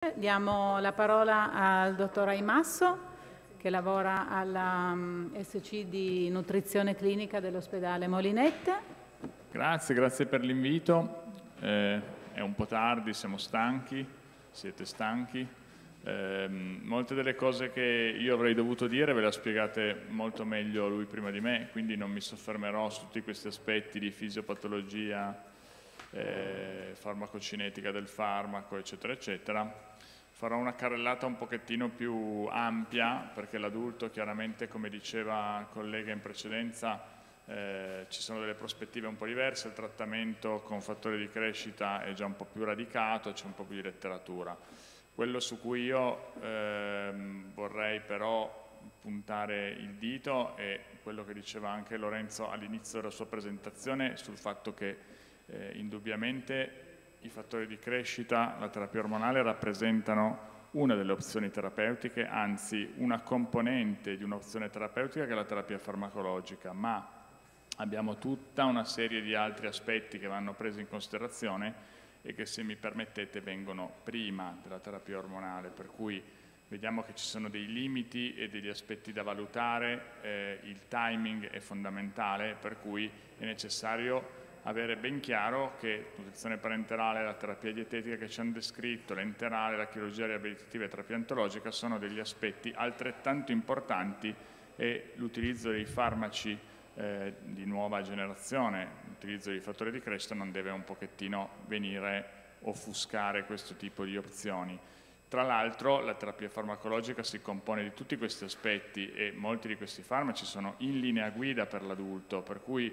niente, diamo la parola al dottor Aimasso, che lavora alla SC di nutrizione clinica dell'ospedale Molinette. Grazie per l'invito. È un po' tardi, siamo stanchi, siete stanchi. Molte delle cose che io avrei dovuto dire ve le ha spiegate molto meglio lui prima di me, quindi non mi soffermerò su tutti questi aspetti di fisiopatologia, farmacocinetica del farmaco, eccetera, eccetera. Farò una carrellata un pochettino più ampia, perché l'adulto, chiaramente, come diceva il collega in precedenza, ci sono delle prospettive un po' diverse, il trattamento con fattori di crescita è già un po' più radicato, c'è un po' più di letteratura. Quello su cui io vorrei però puntare il dito è quello che diceva anche Lorenzo all'inizio della sua presentazione, sul fatto che indubbiamente i fattori di crescita, la terapia ormonale, rappresentano una delle opzioni terapeutiche, anzi una componente di un'opzione terapeutica che è la terapia farmacologica, ma abbiamo tutta una serie di altri aspetti che vanno presi in considerazione e che, se mi permettete, vengono prima della terapia ormonale, per cui vediamo che ci sono dei limiti e degli aspetti da valutare, il timing è fondamentale, per cui è necessario avere ben chiaro che nutrizione parenterale, la terapia dietetica che ci hanno descritto, l'enterale, la chirurgia riabilitativa e terapia ontologica sono degli aspetti altrettanto importanti, e l'utilizzo dei farmaci di nuova generazione, l'utilizzo di fattori di crescita non deve un pochettino venire offuscare questo tipo di opzioni. Tra l'altro la terapia farmacologica si compone di tutti questi aspetti e molti di questi farmaci sono in linea guida per l'adulto, per cui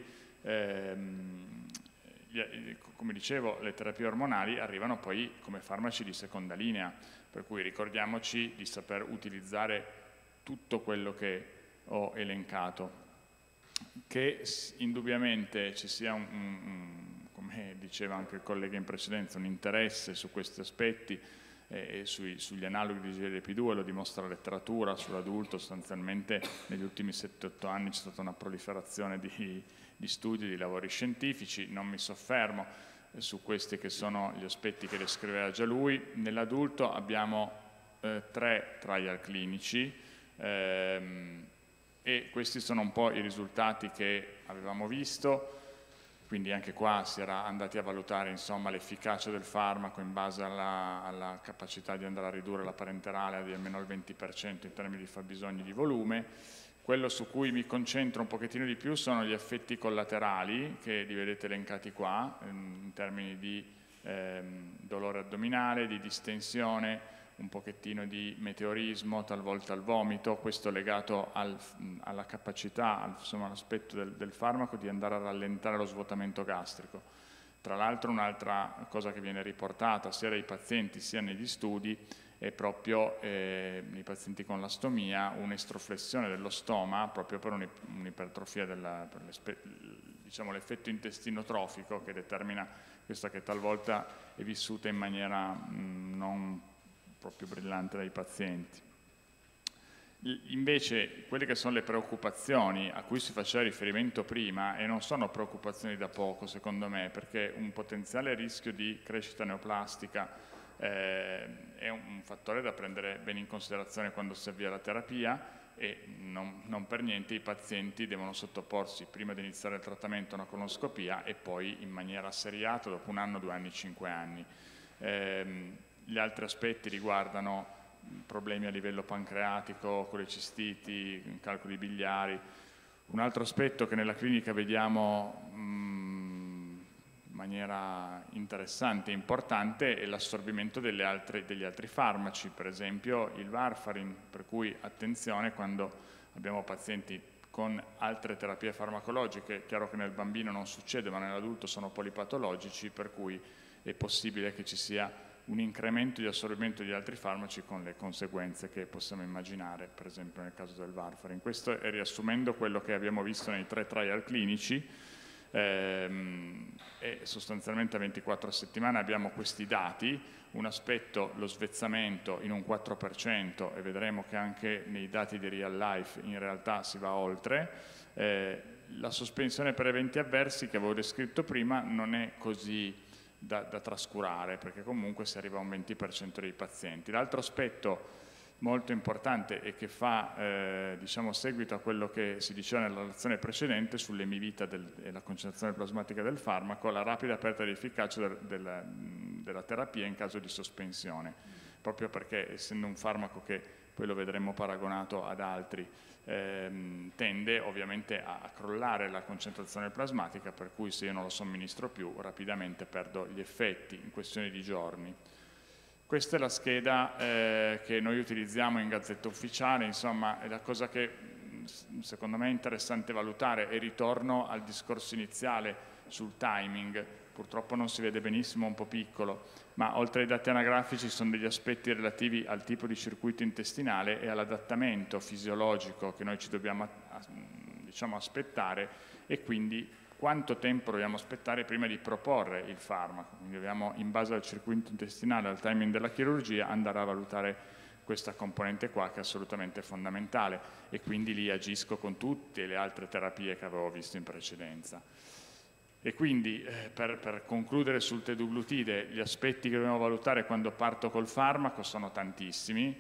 come dicevo, le terapie ormonali arrivano poi come farmaci di seconda linea, per cui ricordiamoci di saper utilizzare tutto quello che ho elencato. Che indubbiamente ci sia come diceva anche il collega in precedenza, un interesse su questi aspetti e sugli analoghi di GLP-2, lo dimostra la letteratura. Sull'adulto sostanzialmente negli ultimi 7-8 anni c'è stata una proliferazione di studi, di lavori scientifici. Non mi soffermo su questi che sono gli aspetti che descriveva già lui. Nell'adulto abbiamo 3 trial clinici, e questi sono un po' i risultati che avevamo visto, quindi anche qua si era andati a valutare l'efficacia del farmaco in base alla capacità di andare a ridurre la parenterale di almeno il 20% in termini di fabbisogni di volume. Quello su cui mi concentro un pochettino di più sono gli effetti collaterali, che li vedete elencati qua, in termini di dolore addominale, di distensione, un pochettino di meteorismo, talvolta al vomito, questo legato alla capacità, all'aspetto del farmaco di andare a rallentare lo svuotamento gastrico. Tra l'altro un'altra cosa che viene riportata sia dai pazienti sia negli studi è proprio nei pazienti con l'astomia un'estroflessione dello stoma, proprio per un'ipertrofia l'effetto intestinotrofico che determina questa, che talvolta è vissuta in maniera non proprio brillante dai pazienti. Invece quelle che sono le preoccupazioni a cui si faceva riferimento prima, e non sono preoccupazioni da poco secondo me, perché un potenziale rischio di crescita neoplastica è un fattore da prendere bene in considerazione quando si avvia la terapia, e non per niente i pazienti devono sottoporsi prima di iniziare il trattamento a una colonoscopia e poi in maniera seriata dopo 1 anno, 2 anni, 5 anni. Gli altri aspetti riguardano problemi a livello pancreatico, colecistiti, calcoli biliari. Un altro aspetto che nella clinica vediamo in maniera interessante e importante è l'assorbimento degli altri farmaci, per esempio il Warfarin, per cui attenzione quando abbiamo pazienti con altre terapie farmacologiche. È chiaro che nel bambino non succede, ma nell'adulto sono polipatologici, per cui è possibile che ci sia un incremento di assorbimento di altri farmaci con le conseguenze che possiamo immaginare, per esempio nel caso del Warfarin. Questo è riassumendo quello che abbiamo visto nei 3 trial clinici, e sostanzialmente a 24 settimane abbiamo questi dati. Un aspetto, lo svezzamento in un 4%, e vedremo che anche nei dati di real life in realtà si va oltre. La sospensione per eventi avversi che avevo descritto prima non è così da trascurare, perché comunque si arriva a un 20% dei pazienti. L'altro aspetto molto importante e che fa diciamo, seguito a quello che si diceva nella relazione precedente sull'emivita e la concentrazione plasmatica del farmaco, la rapida perdita di efficacia della terapia in caso di sospensione, proprio perché essendo un farmaco che poi lo vedremo paragonato ad altri, tende ovviamente a crollare la concentrazione plasmatica, per cui se io non lo somministro più rapidamente perdo gli effetti in questione di giorni. Questa è la scheda che noi utilizziamo in Gazzetta Ufficiale, insomma è la cosa che secondo me è interessante valutare, e ritorno al discorso iniziale sul timing. Purtroppo non si vede benissimo, un po' piccolo, ma oltre ai dati anagrafici sono degli aspetti relativi al tipo di circuito intestinale e all'adattamento fisiologico che noi ci dobbiamo diciamo, aspettare, e quindi quanto tempo dobbiamo aspettare prima di proporre il farmaco. Quindi dobbiamo, in base al circuito intestinale, al timing della chirurgia, andare a valutare questa componente qua, che è assolutamente fondamentale, e quindi lì agisco con tutte le altre terapie che avevo visto in precedenza. E quindi per concludere sul teduglutide, gli aspetti che dobbiamo valutare quando parto col farmaco sono tantissimi,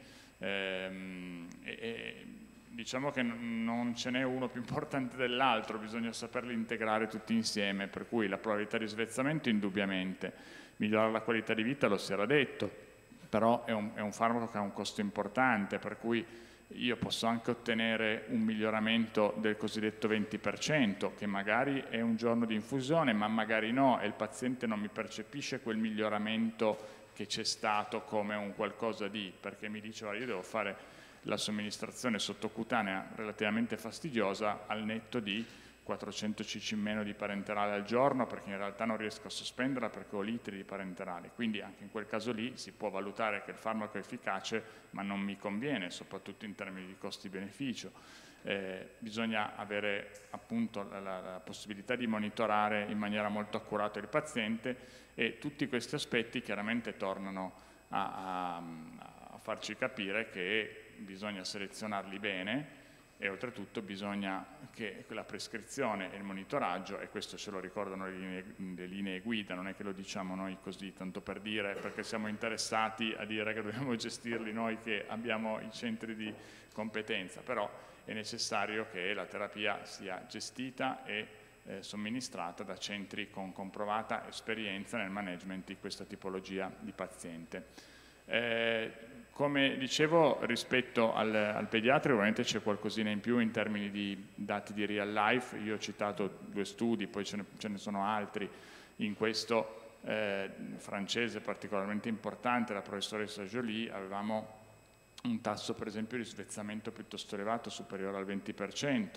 diciamo che non ce n'è uno più importante dell'altro, bisogna saperli integrare tutti insieme, per cui la probabilità di svezzamento indubbiamente, migliorare la qualità di vita lo si era detto, però è un farmaco che ha un costo importante, per cui io posso anche ottenere un miglioramento del cosiddetto 20%, che magari è un giorno di infusione, ma magari no, e il paziente non mi percepisce quel miglioramento che c'è stato come un qualcosa di, perché mi dice, io devo fare la somministrazione sottocutanea relativamente fastidiosa al netto di 400 cc in meno di parenterale al giorno, perché in realtà non riesco a sospenderla perché ho litri di parenterale. Quindi anche in quel caso lì si può valutare che il farmaco è efficace, ma non mi conviene, soprattutto in termini di costi-beneficio. Bisogna avere appunto la possibilità di monitorare in maniera molto accurata il paziente, e tutti questi aspetti chiaramente tornano a farci capire che bisogna selezionarli bene, e oltretutto bisogna che la prescrizione e il monitoraggio, e questo ce lo ricordano le linee guida, non è che lo diciamo noi così tanto per dire, perché siamo interessati a dire che dobbiamo gestirli noi che abbiamo i centri di competenza, però è necessario che la terapia sia gestita e somministrata da centri con comprovata esperienza nel management di questa tipologia di paziente. Come dicevo, rispetto al pediatra ovviamente c'è qualcosina in più in termini di dati di real life. Io ho citato 2 studi, poi ce ne sono altri. In questo francese particolarmente importante, la professoressa Joly, avevamo un tasso per esempio di svezzamento piuttosto elevato, superiore al 20%.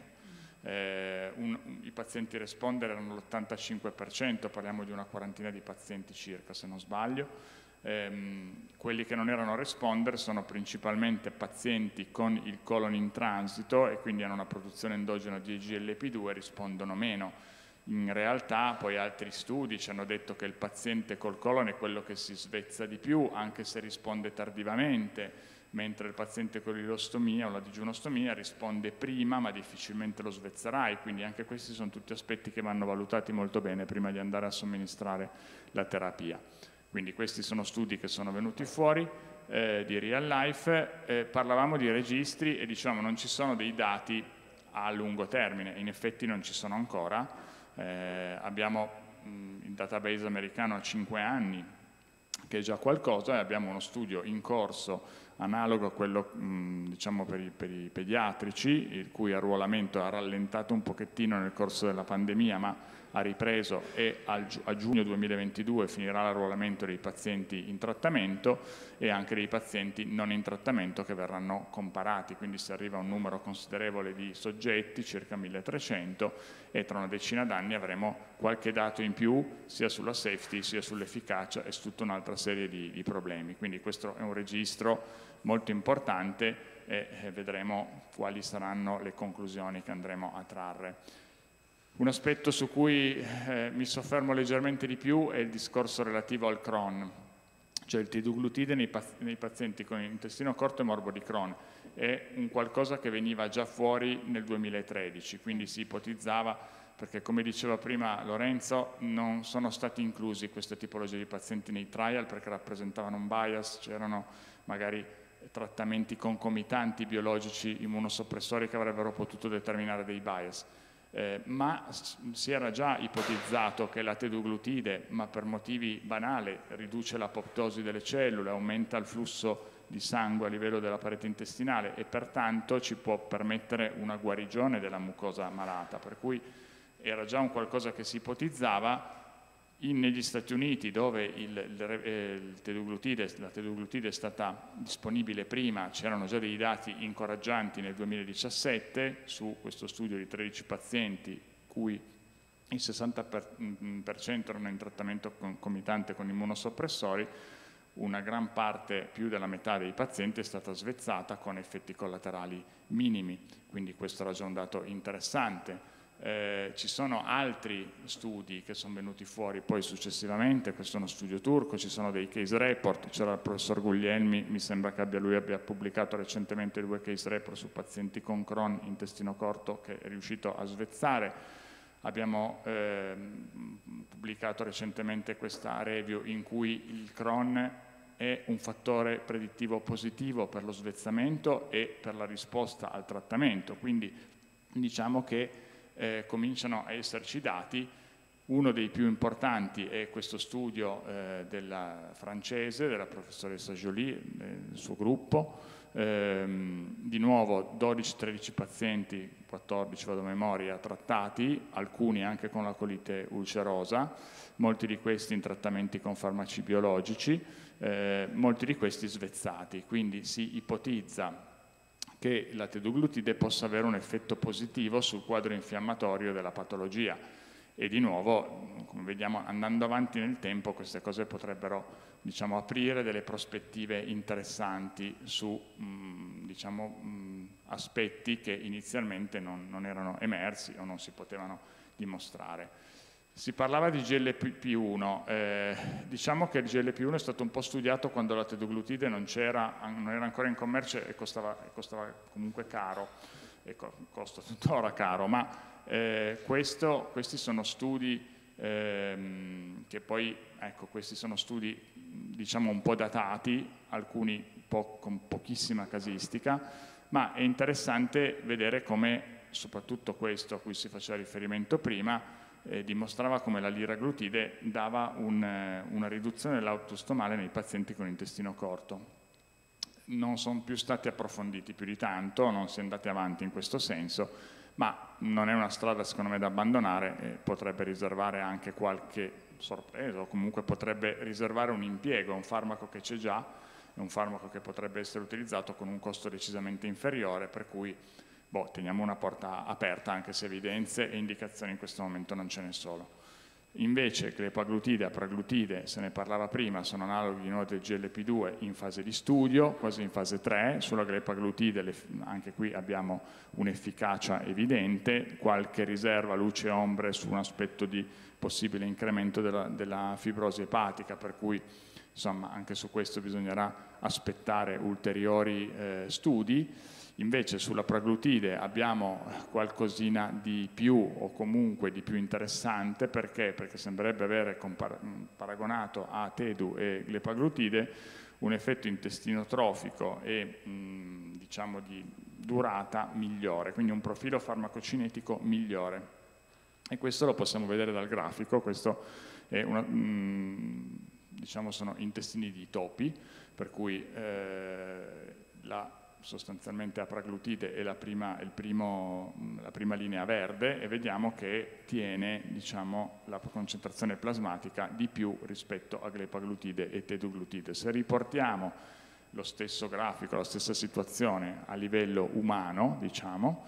I pazienti responder erano l'85%, parliamo di una quarantina di pazienti circa, se non sbaglio. Quelli che non erano responder sono principalmente pazienti con il colon in transito e quindi hanno una produzione endogena di GLP-2 e rispondono meno. In realtà poi altri studi ci hanno detto che il paziente col colon è quello che si svezza di più, anche se risponde tardivamente, mentre il paziente con l'ilostomia o la digiunostomia risponde prima ma difficilmente lo svezzerai, quindi anche questi sono tutti aspetti che vanno valutati molto bene prima di andare a somministrare la terapia. Quindi questi sono studi che sono venuti fuori di real life. Parlavamo di registri e diciamo non ci sono dei dati a lungo termine, in effetti non ci sono ancora. Abbiamo il database americano a 5 anni, che è già qualcosa, e abbiamo uno studio in corso analogo a quello diciamo per i pediatrici, il cui arruolamento ha rallentato un pochettino nel corso della pandemia, ma ha ripreso, e a giugno 2022 finirà l'arruolamento dei pazienti in trattamento e anche dei pazienti non in trattamento che verranno comparati, quindi si arriva a un numero considerevole di soggetti, circa 1300, e tra una decina d'anni avremo qualche dato in più sia sulla safety sia sull'efficacia e su tutta un'altra serie di problemi. Quindi questo è un registro molto importante e vedremo quali saranno le conclusioni che andremo a trarre. Un aspetto su cui mi soffermo leggermente di più è il discorso relativo al Crohn, cioè il teduglutide nei pazienti con intestino corto e morbo di Crohn. È un qualcosa che veniva già fuori nel 2013, quindi si ipotizzava perché come diceva prima Lorenzo non sono stati inclusi queste tipologie di pazienti nei trial perché rappresentavano un bias, c'erano magari trattamenti concomitanti biologici immunosoppressori che avrebbero potuto determinare dei bias. Ma si era già ipotizzato che la teduglutide, ma per motivi banali, riduce l'apoptosi delle cellule, aumenta il flusso di sangue a livello della parete intestinale e pertanto ci può permettere una guarigione della mucosa malata, per cui era già un qualcosa che si ipotizzava. Negli Stati Uniti, dove la teduglutide è stata disponibile prima, c'erano già dei dati incoraggianti nel 2017 su questo studio di 13 pazienti, cui il 60% erano in trattamento concomitante con immunosoppressori. Una gran parte, più della metà dei pazienti, è stata svezzata con effetti collaterali minimi, quindi questo era già un dato interessante. Ci sono altri studi che sono venuti fuori poi successivamente, questo è uno studio turco, ci sono dei case report, c'era il professor Guglielmi, mi sembra che lui abbia pubblicato recentemente 2 case report su pazienti con Crohn intestino corto che è riuscito a svezzare. Abbiamo pubblicato recentemente questa review in cui il Crohn è un fattore predittivo positivo per lo svezzamento e per la risposta al trattamento, quindi diciamo che cominciano a esserci dati. Uno dei più importanti è questo studio della francese, della professoressa Joly, del suo gruppo, di nuovo 12-13 pazienti, 14 vado a memoria, trattati, alcuni anche con la colite ulcerosa, molti di questi in trattamenti con farmaci biologici, molti di questi svezzati, quindi si ipotizza che la teduglutide possa avere un effetto positivo sul quadro infiammatorio della patologia e di nuovo, come vediamo, andando avanti nel tempo queste cose potrebbero, diciamo, aprire delle prospettive interessanti su aspetti che inizialmente non erano emersi o non si potevano dimostrare. Si parlava di GLP-1, diciamo che il GLP-1 è stato un po' studiato quando la teduglutide non era ancora in commercio e costava comunque caro, e costa tuttora caro, ma questi sono studi che poi, ecco, questi sono studi diciamo un po' datati, alcuni con pochissima casistica, ma è interessante vedere come soprattutto questo a cui si faceva riferimento prima dimostrava come la liraglutide dava una riduzione dell'autostomale nei pazienti con intestino corto. Non sono più stati approfonditi più di tanto, non si è andati avanti in questo senso, ma non è una strada secondo me da abbandonare e potrebbe riservare anche qualche sorpresa o comunque potrebbe riservare un impiego, un farmaco che c'è già, è un farmaco che potrebbe essere utilizzato con un costo decisamente inferiore, per cui teniamo una porta aperta, anche se evidenze e indicazioni in questo momento non ce ne sono. Invece glepaglutide e apraglutide, se ne parlava prima, sono analoghi di nuovo del GLP-2 in fase di studio, quasi in fase 3. Sulla glepaglutide anche qui abbiamo un'efficacia evidente, qualche riserva luce e ombre su un aspetto di possibile incremento della fibrosi epatica, per cui insomma anche su questo bisognerà aspettare ulteriori studi. Invece sulla praglutide abbiamo qualcosina di più o comunque di più interessante, perché sembrerebbe avere paragonato a tedu e glepaglutide un effetto intestinotrofico e diciamo di durata migliore, quindi un profilo farmacocinetico migliore. E questo lo possiamo vedere dal grafico, questo è diciamo sono intestini di topi, per cui sostanzialmente apraglutide è la prima linea verde e vediamo che tiene, diciamo, la concentrazione plasmatica di più rispetto a glepaglutide e teduglutide. Se riportiamo lo stesso grafico, la stessa situazione a livello umano, diciamo,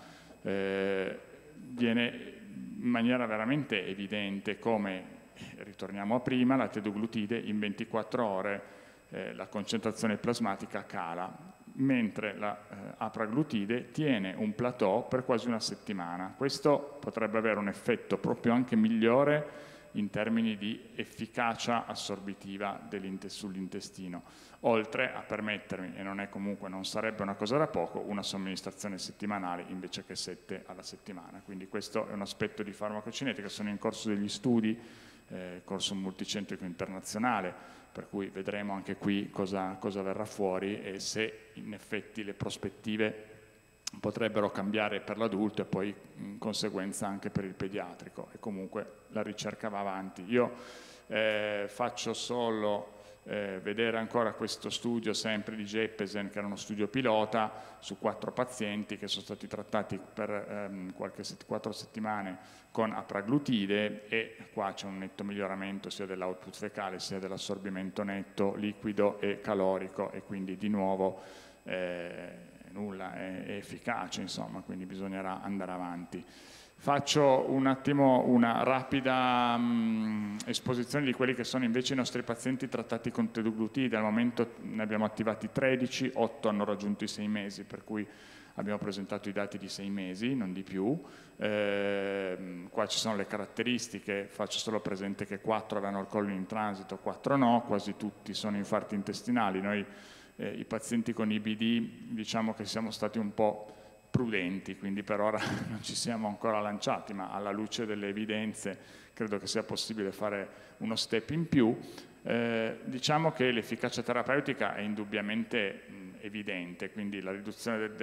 viene in maniera veramente evidente come, ritorniamo a prima, la teduglutide in 24 ore la concentrazione plasmatica cala, mentre la apraglutide tiene un plateau per quasi una settimana. Questo potrebbe avere un effetto proprio anche migliore in termini di efficacia assorbitiva sull'intestino, oltre a permettermi, e non sarebbe una cosa da poco, una somministrazione settimanale invece che 7 alla settimana. Quindi questo è un aspetto di farmacocinetica. Sono in corso degli studi, corso multicentrico internazionale, per cui vedremo anche qui cosa verrà fuori e se in effetti le prospettive potrebbero cambiare per l'adulto e poi in conseguenza anche per il pediatrico, e comunque la ricerca va avanti. Io faccio solo vedere ancora questo studio sempre di Jeppesen, che era uno studio pilota su 4 pazienti che sono stati trattati per 4 settimane con apraglutide, e qua c'è un netto miglioramento sia dell'output fecale sia dell'assorbimento netto liquido e calorico, e quindi di nuovo nulla è efficace, insomma, quindi bisognerà andare avanti. Faccio un attimo una rapida esposizione di quelli che sono invece i nostri pazienti trattati con teduglutide. Al momento ne abbiamo attivati 13, 8 hanno raggiunto i 6 mesi, per cui abbiamo presentato i dati di 6 mesi, non di più. Qua ci sono le caratteristiche, faccio solo presente che 4 avevano il colon in transito, 4 no, quasi tutti sono infarti intestinali. Noi i pazienti con IBD diciamo che siamo stati un po' prudenti, quindi per ora non ci siamo ancora lanciati, ma alla luce delle evidenze credo che sia possibile fare uno step in più. Diciamo che l'efficacia terapeutica è indubbiamente evidente, quindi la riduzione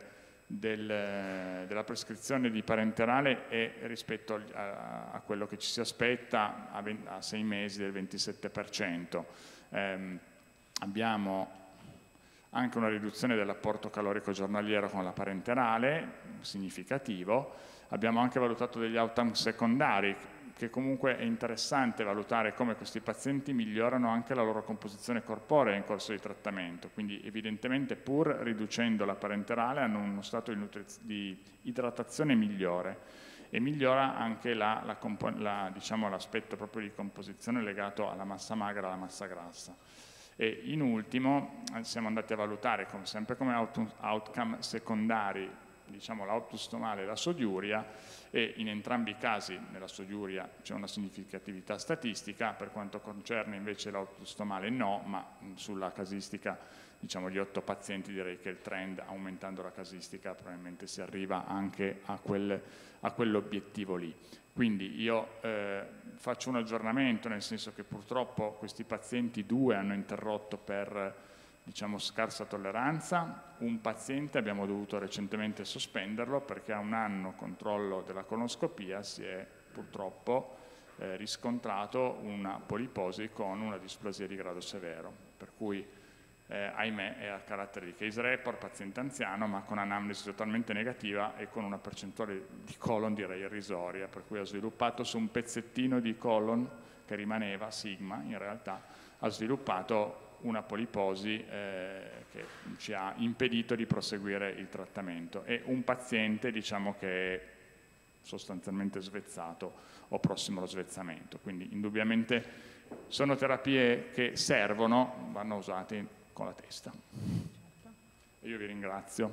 della prescrizione di parenterale è rispetto a quello che ci si aspetta a 6 mesi del 27%. Abbiamo anche una riduzione dell'apporto calorico giornaliero con la parenterale, significativo. Abbiamo anche valutato degli outcome secondari, che comunque è interessante valutare come questi pazienti migliorano anche la loro composizione corporea in corso di trattamento, quindi evidentemente pur riducendo la parenterale hanno uno stato di idratazione migliore, e migliora anche diciamo, l'aspetto proprio di composizione legato alla massa magra e alla massa grassa. E in ultimo siamo andati a valutare sempre come outcome secondari, diciamo, l'output stomale e la sodiuria, e in entrambi i casi nella sodiuria c'è una significatività statistica. Per quanto concerne invece l'output stomale no, ma sulla casistica, diciamo, di 8 pazienti direi che il trend, aumentando la casistica, probabilmente si arriva anche a quell'obiettivo lì. Quindi io faccio un aggiornamento, nel senso che purtroppo questi pazienti 2 hanno interrotto per, diciamo, scarsa tolleranza. Un paziente abbiamo dovuto recentemente sospenderlo perché a un anno controllo della colonoscopia si è purtroppo riscontrato una poliposi con una displasia di grado severo, per cui ahimè è a carattere di case report, paziente anziano, ma con anamnesi totalmente negativa e con una percentuale di colon direi irrisoria, per cui ha sviluppato su un pezzettino di colon che rimaneva, sigma, in realtà ha sviluppato una poliposi che ci ha impedito di proseguire il trattamento, e un paziente, diciamo, che è sostanzialmente svezzato o prossimo allo svezzamento. Quindi indubbiamente sono terapie che servono, vanno usate con la testa. E io vi ringrazio.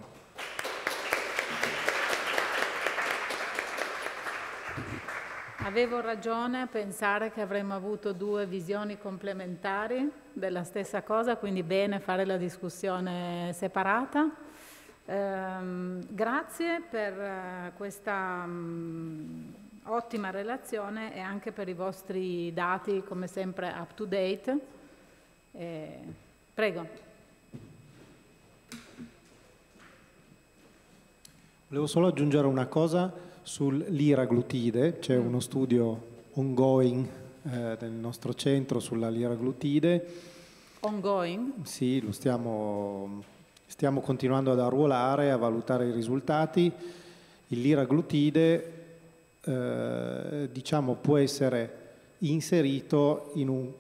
Avevo ragione a pensare che avremmo avuto 2 visioni complementari della stessa cosa, quindi bene fare la discussione separata. Grazie per questa ottima relazione e anche per i vostri dati, come sempre, up to date. Prego. Volevo solo aggiungere una cosa sull'iraglutide. C'è uno studio ongoing del nostro centro sulla liraglutide. Ongoing? Sì, lo stiamo continuando ad arruolare, a valutare i risultati. Il liraglutide diciamo, può essere inserito in un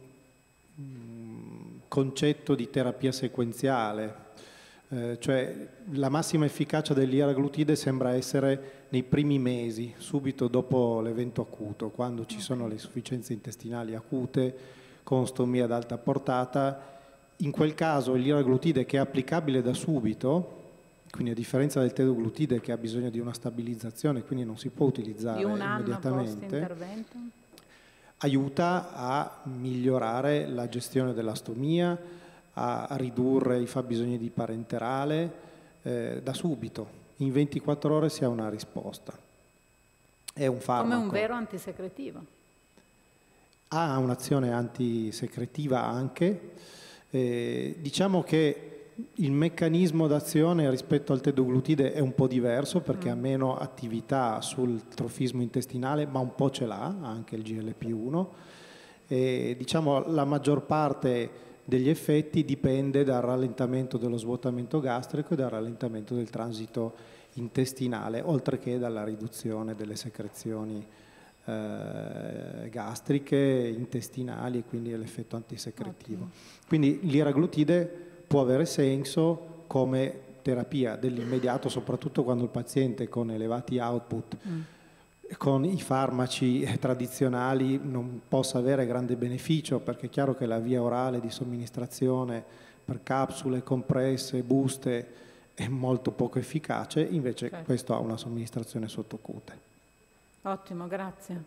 concetto di terapia sequenziale, cioè la massima efficacia dell'iraglutide sembra essere nei primi mesi, subito dopo l'evento acuto, quando ci sono le insufficienze intestinali acute con stomia ad alta portata. In quel caso l'iraglutide, che è applicabile da subito, quindi a differenza del teduglutide che ha bisogno di una stabilizzazione, quindi non si può utilizzare di un anno immediatamente. post-intervento? aiuta a migliorare la gestione dell'astomia, a ridurre i fabbisogni di parenterale da subito. In 24 ore si ha una risposta. È un farmaco. Come un vero antisecretivo. Ha un'azione antisecretiva anche. Diciamo che il meccanismo d'azione rispetto al tedoglutide è un po' diverso perché ha meno attività sul trofismo intestinale, ma un po' ce l'ha anche il GLP-1. Diciamo la maggior parte degli effetti dipende dal rallentamento dello svuotamento gastrico e dal rallentamento del transito intestinale, oltre che dalla riduzione delle secrezioni gastriche, intestinali e quindi l'effetto antisecretivo. Ottimo. Quindi l'iraglutide può avere senso come terapia dell'immediato, soprattutto quando il paziente con elevati output con i farmaci tradizionali non possa avere grande beneficio, perché è chiaro che la via orale di somministrazione per capsule, compresse, buste è molto poco efficace, invece certo. Questo ha una somministrazione sottocute. Ottimo, grazie.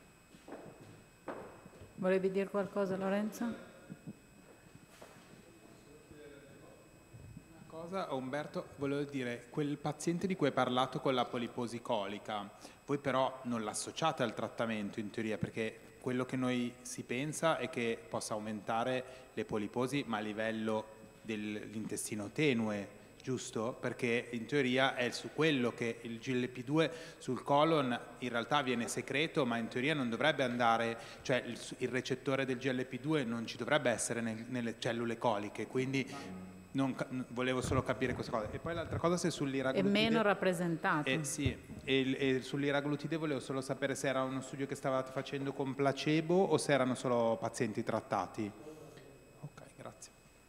Volevi dire qualcosa, Lorenzo? Una cosa, Umberto, volevo dire, quel paziente di cui hai parlato con la poliposi colica, voi però non l'associate al trattamento in teoria, perché quello che noi si pensa è che possa aumentare le poliposi, ma a livello dell'intestino tenue, giusto? Perché in teoria è su quello che il GLP-2 sul colon in realtà viene secreto, ma in teoria non dovrebbe andare, cioè il recettore del GLP-2 non ci dovrebbe essere nelle cellule coliche, quindi volevo solo capire questa cosa. E poi l'altra cosa, se sull'iraglutide... È meno rappresentato. Sì, e sull'iraglutide volevo solo sapere se era uno studio che stavate facendo con placebo o se erano solo pazienti trattati. Ok, grazie.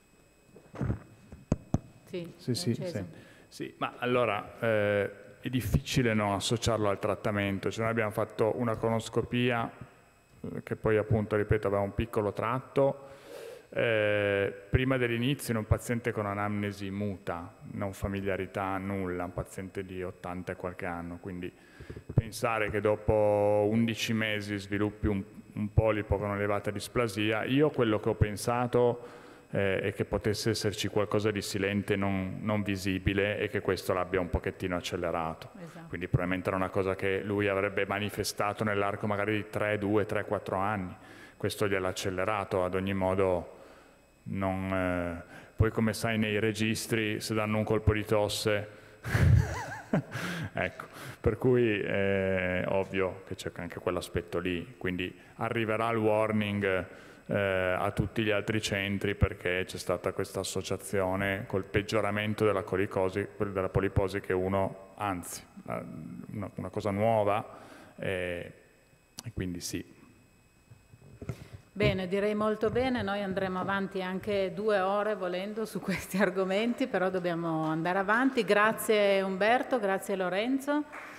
Sì, ma allora è difficile non associarlo al trattamento. Cioè, noi abbiamo fatto una colonoscopia che poi appunto, ripeto, aveva un piccolo tratto prima dell'inizio in un paziente con anamnesi muta, non familiarità, nulla, un paziente di 80 e qualche anno, quindi pensare che dopo 11 mesi sviluppi un polipo con elevata displasia, io quello che ho pensato e che potesse esserci qualcosa di silente non visibile e che questo l'abbia un pochettino accelerato. Esatto. Quindi probabilmente era una cosa che lui avrebbe manifestato nell'arco magari di 3-4 anni. Questo gliel'ha accelerato, ad ogni modo poi come sai nei registri se danno un colpo di tosse ecco, per cui è ovvio che c'è anche quell'aspetto lì, quindi arriverà il warning a tutti gli altri centri perché c'è stata questa associazione col peggioramento della poliposi che anzi, una cosa nuova e quindi sì. Bene, direi molto bene, noi andremo avanti anche 2 ore volendo su questi argomenti, però dobbiamo andare avanti. Grazie Umberto, grazie Lorenzo.